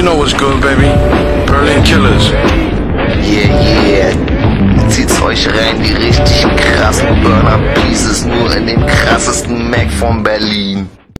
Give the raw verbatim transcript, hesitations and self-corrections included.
know what's good, baby. Berlin Killers. Yeah, yeah. Zieht's euch rein, die richtig krassen Burner Pieces, nur in dem krassesten Mac von Berlin.